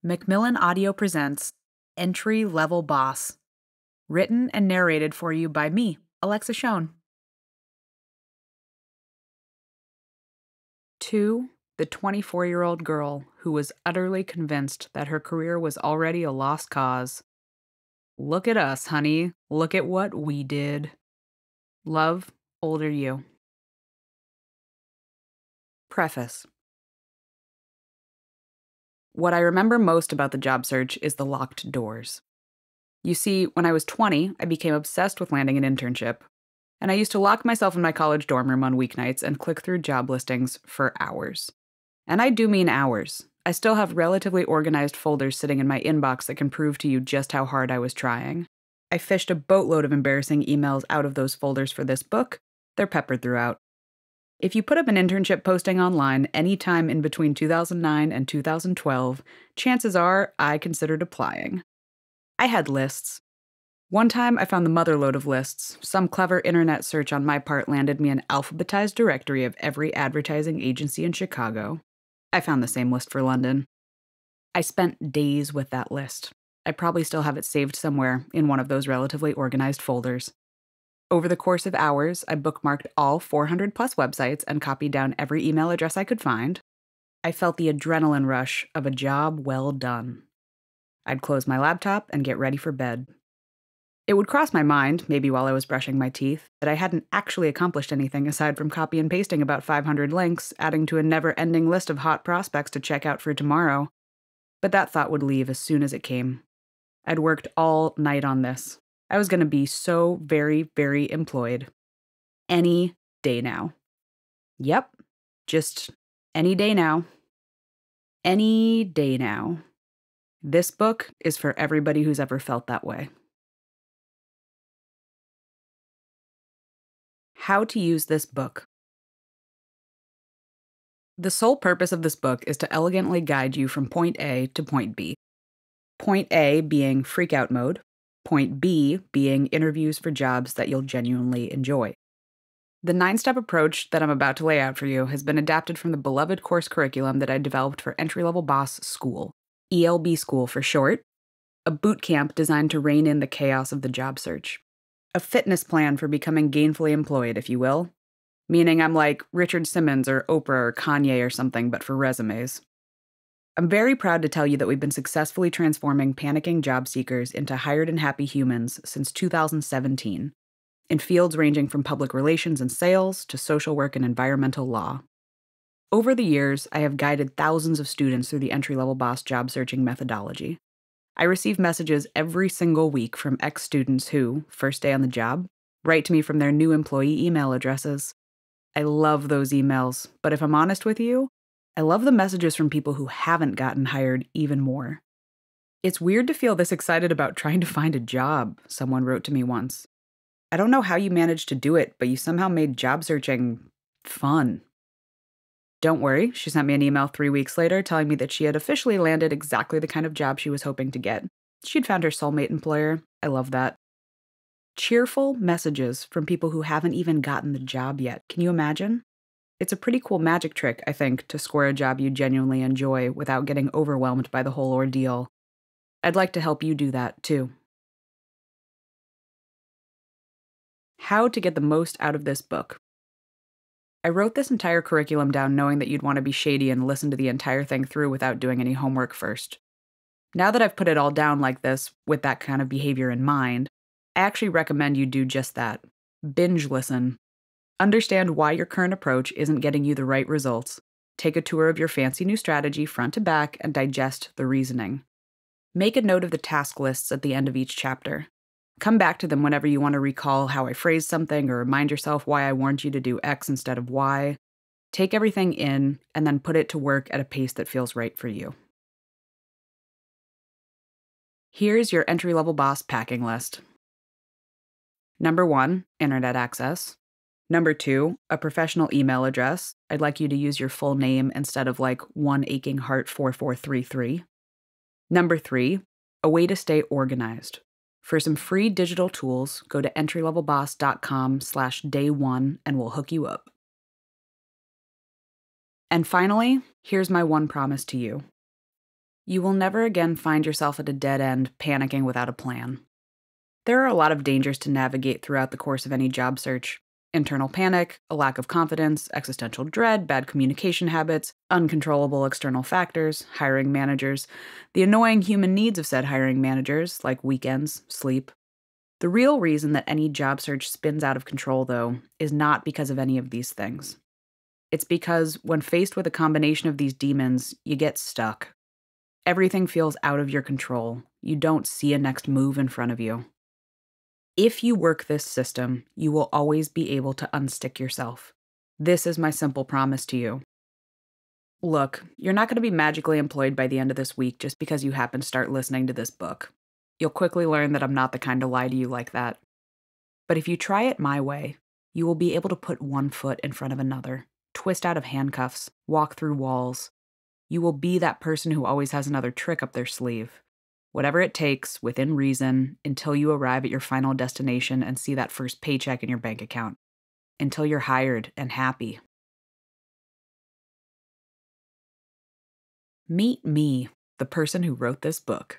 Macmillan Audio presents Entrylevelboss, written and narrated for you by me, Alexa Shoen. To the 24-year-old girl who was utterly convinced that her career was already a lost cause. Look at us, honey. Look at what we did. Love, older you. Preface. What I remember most about the job search is the locked doors. You see, when I was 20, I became obsessed with landing an internship, and I used to lock myself in my college dorm room on weeknights and click through job listings for hours. And I do mean hours. I still have relatively organized folders sitting in my inbox that can prove to you just how hard I was trying. I fished a boatload of embarrassing emails out of those folders for this book. They're peppered throughout. If you put up an internship posting online anytime in between 2009 and 2012, chances are I considered applying. I had lists. One time I found the motherlode of lists. Some clever internet search on my part landed me an alphabetized directory of every advertising agency in Chicago. I found the same list for London. I spent days with that list. I probably still have it saved somewhere in one of those relatively organized folders. Over the course of hours, I bookmarked all 400 plus websites and copied down every email address I could find. I felt the adrenaline rush of a job well done. I'd close my laptop and get ready for bed. It would cross my mind, maybe while I was brushing my teeth, that I hadn't actually accomplished anything aside from copy and pasting about 500 links, adding to a never-ending list of hot prospects to check out for tomorrow. But that thought would leave as soon as it came. I'd worked all night on this. I was going to be so very, very employed. Any day now. Yep, just any day now. Any day now. This book is for everybody who's ever felt that way. How to use this book. The sole purpose of this book is to elegantly guide you from point A to point B. Point A being freak out mode, point B being interviews for jobs that you'll genuinely enjoy. The 9-step approach that I'm about to lay out for you has been adapted from the beloved course curriculum that I developed for Entrylevelboss School, ELB School for short, a boot camp designed to rein in the chaos of the job search. A fitness plan for becoming gainfully employed, if you will. Meaning I'm like Richard Simmons or Oprah or Kanye or something, but for resumes. I'm very proud to tell you that we've been successfully transforming panicking job seekers into hired and happy humans since 2017, in fields ranging from public relations and sales to social work and environmental law. Over the years, I have guided thousands of students through the Entrylevelboss job searching methodology. I receive messages every single week from ex-students who, first day on the job, write to me from their new employee email addresses. I love those emails, but if I'm honest with you, I love the messages from people who haven't gotten hired even more. It's weird to feel this excited about trying to find a job, someone wrote to me once. I don't know how you managed to do it, but you somehow made job searching fun. Don't worry, she sent me an email 3 weeks later telling me that she had officially landed exactly the kind of job she was hoping to get. She'd found her soulmate employer. I love that. Cheerful messages from people who haven't even gotten the job yet. Can you imagine? It's a pretty cool magic trick, I think, to score a job you genuinely enjoy without getting overwhelmed by the whole ordeal. I'd like to help you do that, too. How to get the most out of this book. I wrote this entire curriculum down knowing that you'd want to be shady and listen to the entire thing through without doing any homework first. Now that I've put it all down like this, with that kind of behavior in mind, I actually recommend you do just that. Binge listen. Understand why your current approach isn't getting you the right results. Take a tour of your fancy new strategy front to back and digest the reasoning. Make a note of the task lists at the end of each chapter. Come back to them whenever you want to recall how I phrased something or remind yourself why I warned you to do X instead of Y. Take everything in and then put it to work at a pace that feels right for you. Here's your Entrylevelboss packing list. Number 1, internet access. Number 2, a professional email address. I'd like you to use your full name instead of like 1achingheart4433. Number 3, a way to stay organized. For some free digital tools, go to entrylevelboss.com/day1 and we'll hook you up. And finally, here's my one promise to you. You will never again find yourself at a dead end, panicking without a plan. There are a lot of dangers to navigate throughout the course of any job search. Internal panic, a lack of confidence, existential dread, bad communication habits, uncontrollable external factors, hiring managers, the annoying human needs of said hiring managers, like weekends, sleep. The real reason that any job search spins out of control, though, is not because of any of these things. It's because when faced with a combination of these demons, you get stuck. Everything feels out of your control. You don't see a next move in front of you. If you work this system, you will always be able to unstick yourself. This is my simple promise to you. Look, you're not going to be magically employed by the end of this week just because you happen to start listening to this book. You'll quickly learn that I'm not the kind to lie to you like that. But if you try it my way, you will be able to put one foot in front of another, twist out of handcuffs, walk through walls. You will be that person who always has another trick up their sleeve. Whatever it takes, within reason, until you arrive at your final destination and see that first paycheck in your bank account. Until you're hired and happy. Meet me, the person who wrote this book.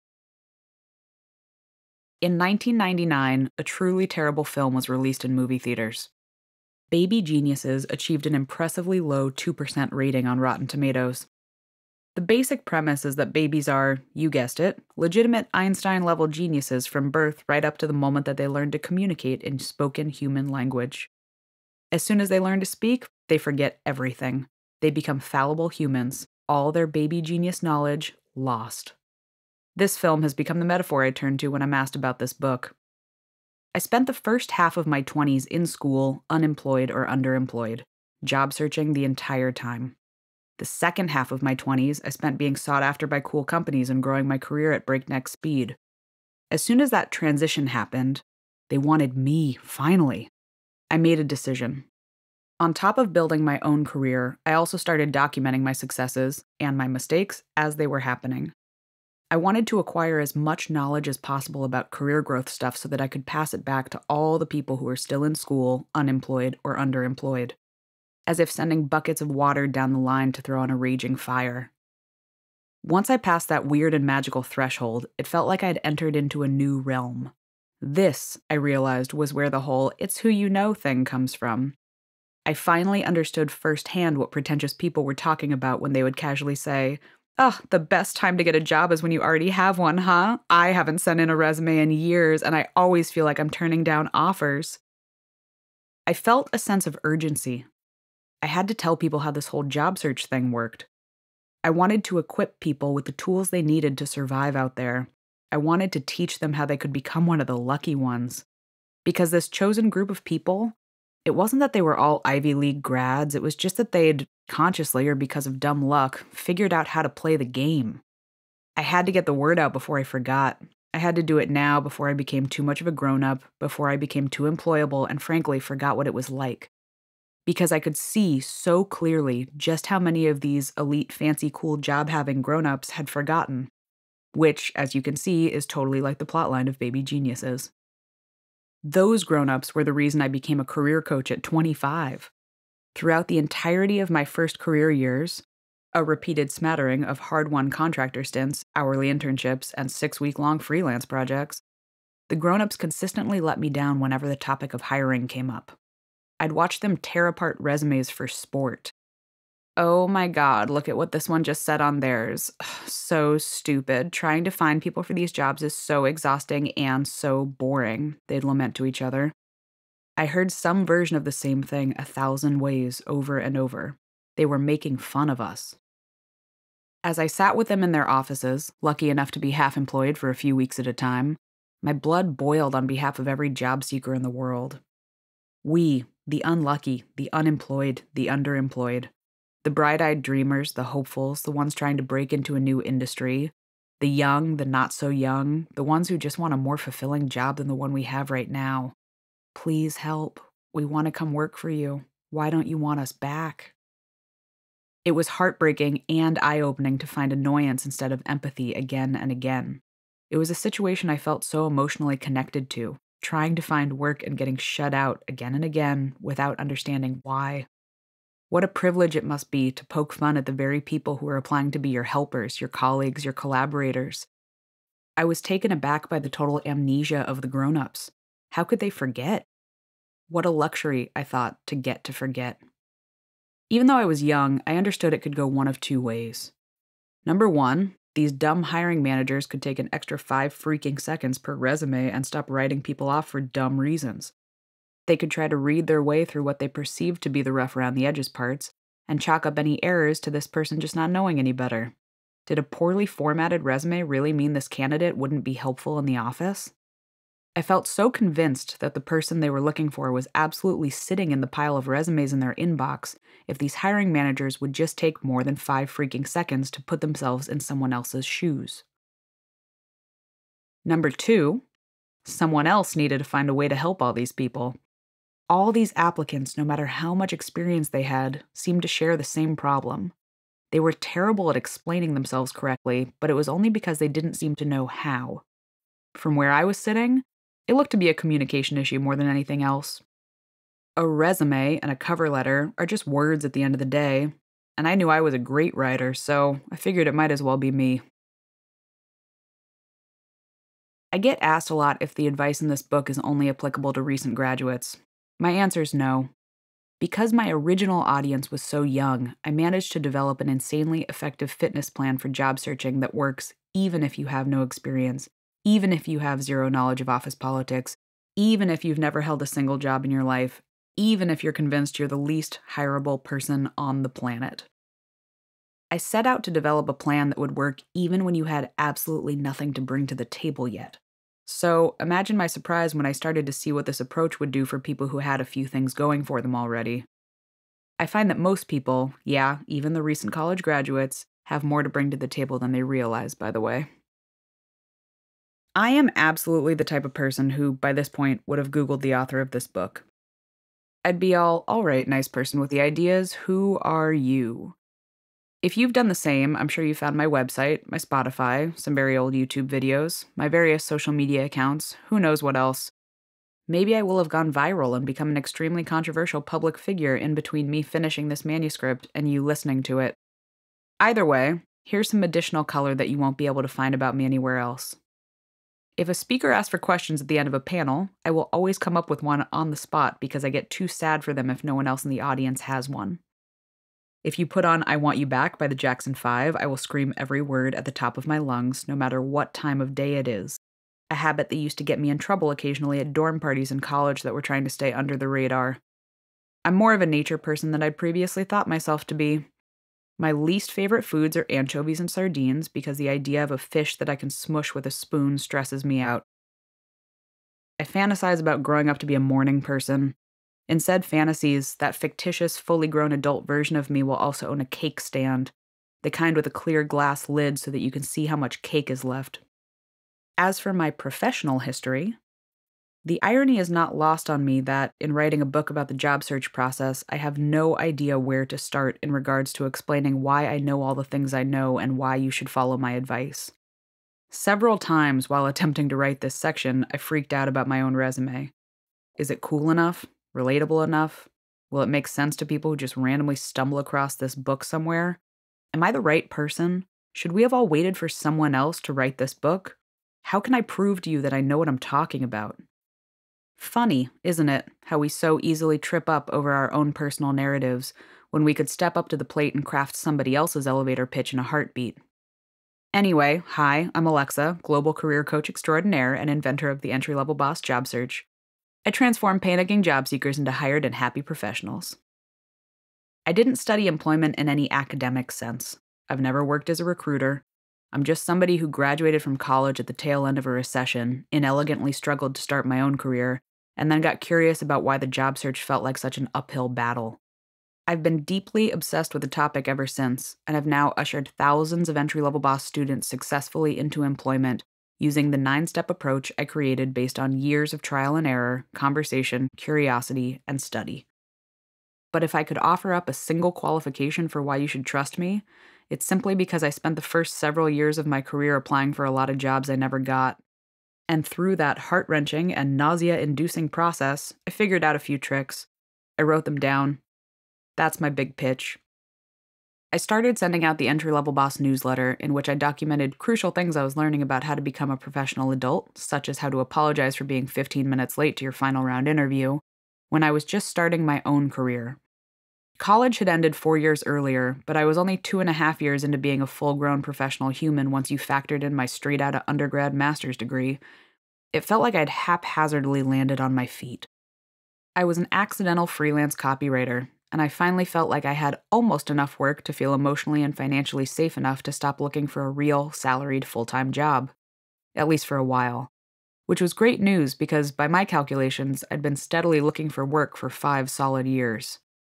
In 1999, a truly terrible film was released in movie theaters. Baby Geniuses achieved an impressively low 2% rating on Rotten Tomatoes. The basic premise is that babies are, you guessed it, legitimate Einstein-level geniuses from birth right up to the moment that they learn to communicate in spoken human language. As soon as they learn to speak, they forget everything. They become fallible humans, all their baby genius knowledge lost. This film has become the metaphor I turn to when I'm asked about this book. I spent the first half of my 20s in school, unemployed or underemployed, job searching the entire time. The second half of my 20s, I spent being sought after by cool companies and growing my career at breakneck speed. As soon as that transition happened, they wanted me, finally. I made a decision. On top of building my own career, I also started documenting my successes and my mistakes as they were happening. I wanted to acquire as much knowledge as possible about career growth stuff so that I could pass it back to all the people who are still in school, unemployed, or underemployed. As if sending buckets of water down the line to throw on a raging fire. Once I passed that weird and magical threshold, it felt like I'd entered into a new realm. This, I realized, was where the whole "it's who you know" thing comes from. I finally understood firsthand what pretentious people were talking about when they would casually say, "Oh, the best time to get a job is when you already have one, huh? I haven't sent in a resume in years, and I always feel like I'm turning down offers." I felt a sense of urgency. I had to tell people how this whole job search thing worked. I wanted to equip people with the tools they needed to survive out there. I wanted to teach them how they could become one of the lucky ones. Because this chosen group of people, it wasn't that they were all Ivy League grads, it was just that they'd, consciously or because of dumb luck, figured out how to play the game. I had to get the word out before I forgot. I had to do it now before I became too much of a grown-up, before I became too employable and frankly forgot what it was like. Because I could see so clearly just how many of these elite, fancy, cool job-having grown-ups had forgotten. Which, as you can see, is totally like the plotline of Baby Geniuses. Those grown-ups were the reason I became a career coach at 25. Throughout the entirety of my first career years, a repeated smattering of hard-won contractor stints, hourly internships, and 6-week-long freelance projects, the grown-ups consistently let me down whenever the topic of hiring came up. I'd watch them tear apart resumes for sport. Oh my god, look at what this one just said on theirs. So stupid. Trying to find people for these jobs is so exhausting and so boring, they'd lament to each other. I heard some version of the same thing 1,000 ways over and over. They were making fun of us. As I sat with them in their offices, lucky enough to be half-employed for a few weeks at a time, my blood boiled on behalf of every job seeker in the world. We, the unlucky, the unemployed, the underemployed, the bright-eyed dreamers, the hopefuls, the ones trying to break into a new industry, the young, the not-so-young, the ones who just want a more fulfilling job than the one we have right now. Please help. We want to come work for you. Why don't you want us back? It was heartbreaking and eye-opening to find annoyance instead of empathy again and again. It was a situation I felt so emotionally connected to, trying to find work and getting shut out again and again without understanding why. What a privilege it must be to poke fun at the very people who are applying to be your helpers, your colleagues, your collaborators. I was taken aback by the total amnesia of the grown-ups. How could they forget? What a luxury, I thought, to get to forget. Even though I was young, I understood it could go one of two ways. Number one, these dumb hiring managers could take an extra 5 freaking seconds per resume and stop writing people off for dumb reasons. They could try to read their way through what they perceived to be the rough around the edges parts and chalk up any errors to this person just not knowing any better. Did a poorly formatted resume really mean this candidate wouldn't be helpful in the office? I felt so convinced that the person they were looking for was absolutely sitting in the pile of resumes in their inbox if these hiring managers would just take more than 5 freaking seconds to put themselves in someone else's shoes. Number two, someone else needed to find a way to help all these people. All these applicants, no matter how much experience they had, seemed to share the same problem. They were terrible at explaining themselves correctly, but it was only because they didn't seem to know how. From where I was sitting, it looked to be a communication issue more than anything else. A resume and a cover letter are just words at the end of the day, and I knew I was a great writer, so I figured it might as well be me. I get asked a lot if the advice in this book is only applicable to recent graduates. My answer is no. Because my original audience was so young, I managed to develop an insanely effective fitness plan for job searching that works even if you have no experience, even if you have zero knowledge of office politics, even if you've never held a single job in your life, even if you're convinced you're the least hireable person on the planet. I set out to develop a plan that would work even when you had absolutely nothing to bring to the table yet. So imagine my surprise when I started to see what this approach would do for people who had a few things going for them already. I find that most people, yeah, even the recent college graduates, have more to bring to the table than they realize, by the way. I am absolutely the type of person who, by this point, would have Googled the author of this book. I'd be all right, nice person with the ideas, who are you? If you've done the same, I'm sure you found my website, my Spotify, some very old YouTube videos, my various social media accounts, who knows what else. Maybe I will have gone viral and become an extremely controversial public figure in between me finishing this manuscript and you listening to it. Either way, here's some additional color that you won't be able to find about me anywhere else. If a speaker asks for questions at the end of a panel, I will always come up with one on the spot because I get too sad for them if no one else in the audience has one. If you put on I Want You Back by the Jackson 5, I will scream every word at the top of my lungs, no matter what time of day it is. A habit that used to get me in trouble occasionally at dorm parties in college that were trying to stay under the radar. I'm more of a nature person than I'd previously thought myself to be. My least favorite foods are anchovies and sardines because the idea of a fish that I can smush with a spoon stresses me out. I fantasize about growing up to be a morning person. In said fantasies, that fictitious, fully grown adult version of me will also own a cake stand, the kind with a clear glass lid so that you can see how much cake is left. As for my professional history, the irony is not lost on me that, in writing a book about the job search process, I have no idea where to start in regards to explaining why I know all the things I know and why you should follow my advice. Several times while attempting to write this section, I freaked out about my own resume. Is it cool enough? Relatable enough? Will it make sense to people who just randomly stumble across this book somewhere? Am I the right person? Should we have all waited for someone else to write this book? How can I prove to you that I know what I'm talking about? Funny, isn't it, how we so easily trip up over our own personal narratives when we could step up to the plate and craft somebody else's elevator pitch in a heartbeat? Anyway, hi, I'm Alexa, global career coach extraordinaire and inventor of the Entrylevelboss job search. I transform panicking job seekers into hired and happy professionals. I didn't study employment in any academic sense. I've never worked as a recruiter. I'm just somebody who graduated from college at the tail end of a recession, inelegantly struggled to start my own career, and then got curious about why the job search felt like such an uphill battle. I've been deeply obsessed with the topic ever since, and have now ushered thousands of Entrylevelboss students successfully into employment using the 9-step approach I created based on years of trial and error, conversation, curiosity, and study. But if I could offer up a single qualification for why you should trust me, it's simply because I spent the first several years of my career applying for a lot of jobs I never got. And through that heart-wrenching and nausea-inducing process, I figured out a few tricks. I wrote them down. That's my big pitch. I started sending out the Entrylevelboss newsletter, in which I documented crucial things I was learning about how to become a professional adult, such as how to apologize for being 15 minutes late to your final round interview, when I was just starting my own career. College had ended 4 years earlier, but I was only 2.5 years into being a full-grown professional human once you factored in my straight-outta undergrad master's degree. It felt like I'd haphazardly landed on my feet. I was an accidental freelance copywriter, and I finally felt like I had almost enough work to feel emotionally and financially safe enough to stop looking for a real, salaried, full-time job. At least for a while. Which was great news because, by my calculations, I'd been steadily looking for work for 5 solid years.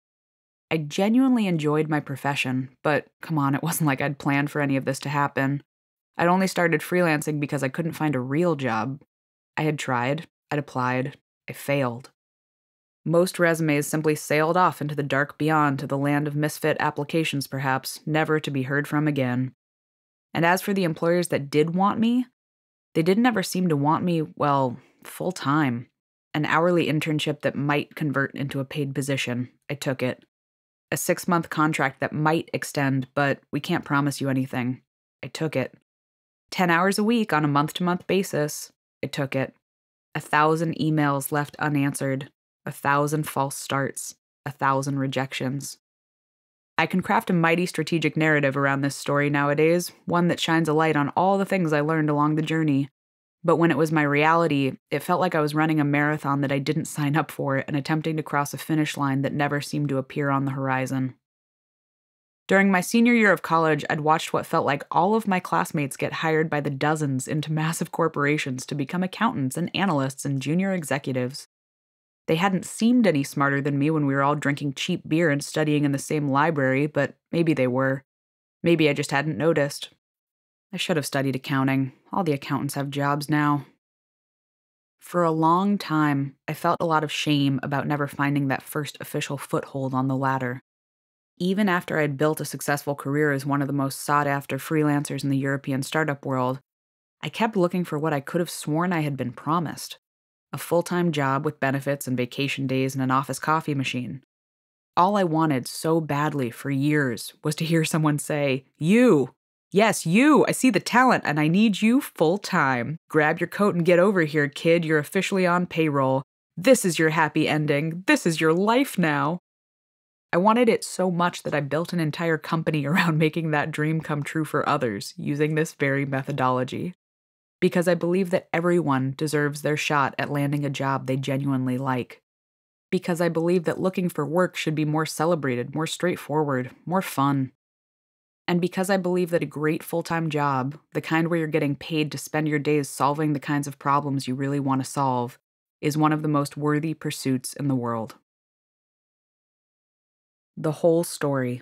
I genuinely enjoyed my profession, but come on, it wasn't like I'd planned for any of this to happen. I'd only started freelancing because I couldn't find a real job. I had tried, I'd applied, I failed. Most resumes simply sailed off into the dark beyond to the land of misfit applications perhaps, never to be heard from again. And as for the employers that did want me, they didn't ever seem to want me, well, full-time. An hourly internship that might convert into a paid position. I took it. A 6-month contract that might extend, but we can't promise you anything. I took it. 10 hours a week on a month-to-month basis. I took it. 1,000 emails left unanswered. 1,000 false starts. 1,000 rejections. I can craft a mighty strategic narrative around this story nowadays, one that shines a light on all the things I learned along the journey. But when it was my reality, it felt like I was running a marathon that I didn't sign up for and attempting to cross a finish line that never seemed to appear on the horizon. During my senior year of college, I'd watched what felt like all of my classmates get hired by the dozens into massive corporations to become accountants and analysts and junior executives. They hadn't seemed any smarter than me when we were all drinking cheap beer and studying in the same library, but maybe they were. Maybe I just hadn't noticed. I should have studied accounting. All the accountants have jobs now. For a long time, I felt a lot of shame about never finding that first official foothold on the ladder. Even after I'd built a successful career as one of the most sought-after freelancers in the European startup world, I kept looking for what I could have sworn I had been promised. A full-time job with benefits and vacation days and an office coffee machine. All I wanted so badly for years was to hear someone say, "You! Yes, you! I see the talent and I need you full-time. Grab your coat and get over here, kid. You're officially on payroll. This is your happy ending. This is your life now." I wanted it so much that I built an entire company around making that dream come true for others using this very methodology. Because I believe that everyone deserves their shot at landing a job they genuinely like. Because I believe that looking for work should be more celebrated, more straightforward, more fun. And because I believe that a great full-time job, the kind where you're getting paid to spend your days solving the kinds of problems you really want to solve, is one of the most worthy pursuits in the world. The whole story.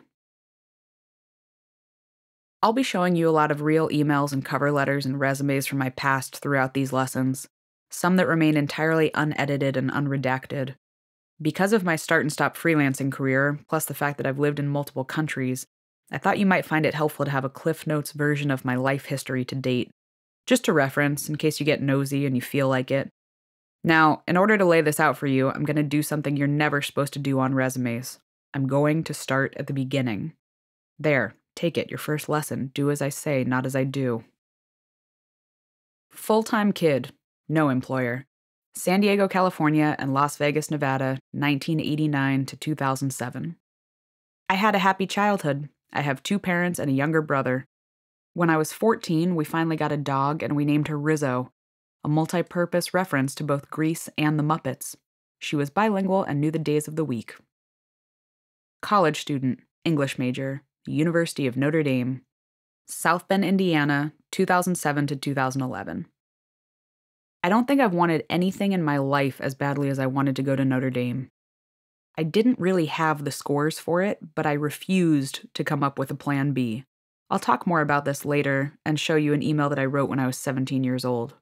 I'll be showing you a lot of real emails and cover letters and resumes from my past throughout these lessons, some that remain entirely unedited and unredacted. Because of my start and stop freelancing career, plus the fact that I've lived in multiple countries, I thought you might find it helpful to have a Cliff Notes version of my life history to date, just to reference in case you get nosy and you feel like it. Now, in order to lay this out for you, I'm going to do something you're never supposed to do on resumes. I'm going to start at the beginning. There. Take it, your first lesson. Do as I say, not as I do. Full-time kid. No employer. San Diego, California, and Las Vegas, Nevada, 1989 to 2007. I had a happy childhood. I have 2 parents and a younger brother. When I was 14, we finally got a dog and we named her Rizzo, a multi-purpose reference to both Grease and the Muppets. She was bilingual and knew the days of the week. College student, English major. University of Notre Dame, South Bend, Indiana, 2007 to 2011. I don't think I've wanted anything in my life as badly as I wanted to go to Notre Dame. I didn't really have the scores for it, but I refused to come up with a plan B. I'll talk more about this later and show you an email that I wrote when I was 17 years old.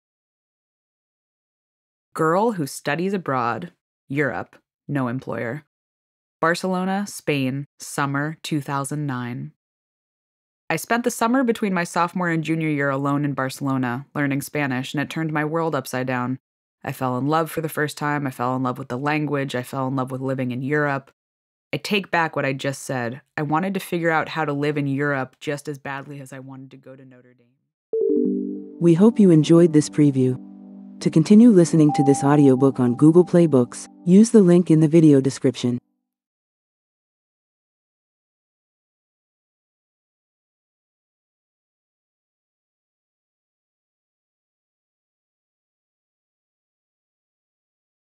Girl who studies abroad, Europe, no employer. Barcelona, Spain, summer 2009. I spent the summer between my sophomore and junior year alone in Barcelona, learning Spanish, and it turned my world upside down. I fell in love for the first time, I fell in love with the language, I fell in love with living in Europe. I take back what I just said. I wanted to figure out how to live in Europe just as badly as I wanted to go to Notre Dame. We hope you enjoyed this preview. To continue listening to this audiobook on Google Play Books, use the link in the video description.